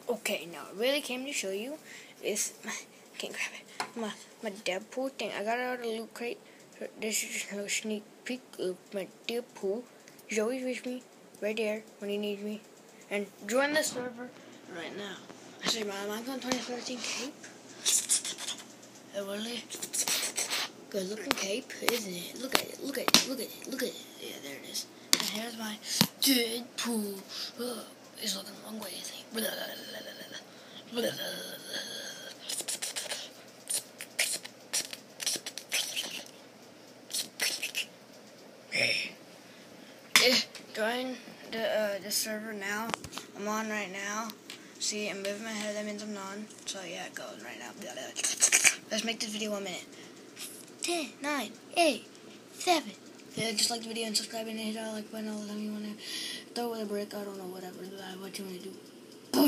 Okay, now I really came to show you is can't grab it. My DeadPool thing. I got it out of the loot crate. This is just a little sneak peek of my DeadPool. He's always with me, right there when he needs me. And join the server right now. This is my Minecraft 2013 cape. A really good looking cape, isn't it? Look at it, look at it, look at it, look at it. Yeah, there it is. And here's my DeadPool. It's looking the wrong way, I think. Join the server now. I'm on right now. See, I'm moving my head, that means I'm on. So yeah, it goes right now. Let's make this video 1 minute. 10, 9, 8, 7. Yeah, just like the video and subscribe and hit that like button all the time you want to throw with a brick. I don't know, whatever, what you want to do.